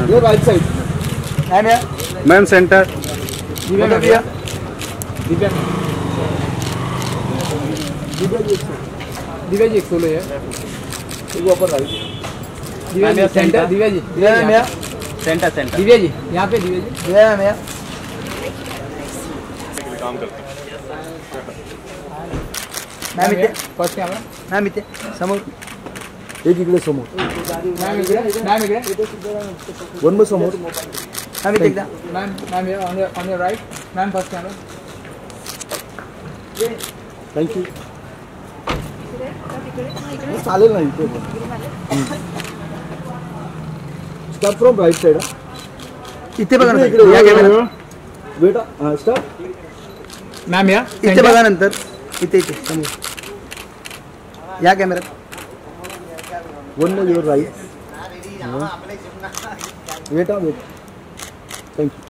ये right side ma'am या ma'am centre. Divya में भैया दिव्या दिव्या जी एक सोलो है एक ऊपर राइट दिव्या जी सेंटर दिव्या जी में सेंटर सेंटर दिव्या जी यहाँ पे दिव्या में काम करते मॅम इथे फर्स्ट कॅमेरा मॅम इथे समोर एक इकडे समोर मॅम इकडे वन मोर समोर मॅम इथे एकदा ma'am on your right ma'am first camera thank you चालेल ना इथे स्टार्ट फ्रॉम राइट साइड इथे बघा ना या कॅमेरा बेटा स्टार्ट मॅम या इथे बघा नंतर इथे इथे समोर या कॅमेऱ्यात one more your right wait thank you